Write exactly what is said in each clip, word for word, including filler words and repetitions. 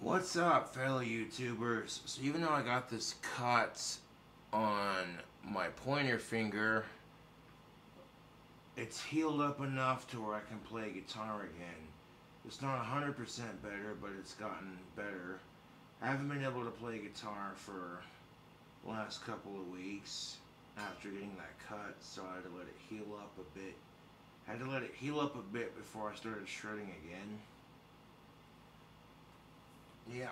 What's up, fellow YouTubers? So even though I got this cut on my pointer finger, it's healed up enough to where I can play guitar again. It's not one hundred percent better, but it's gotten better. I haven't been able to play guitar for the last couple of weeks after getting that cut, so I had to let it heal up a bit. I had to let it heal up a bit before I started shredding again. Yeah.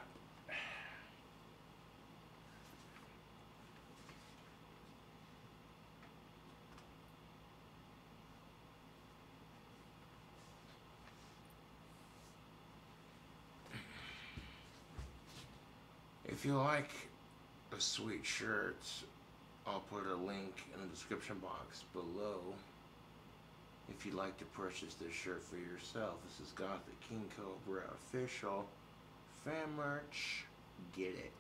If you like a sweet shirt, I'll put a link in the description box below. If you'd like to purchase this shirt for yourself, this is Gothic King Cobra official fan merch. Get it.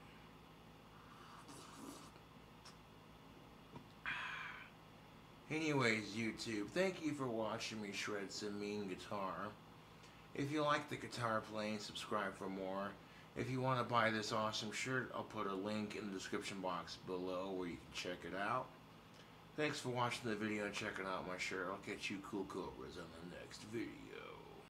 Anyways, YouTube, thank you for watching me shred some mean guitar. If you like the guitar playing, subscribe for more. If you want to buy this awesome shirt, I'll put a link in the description box below where you can check it out. Thanks for watching the video and checking out my shirt. I'll catch you cool cobras on the next video.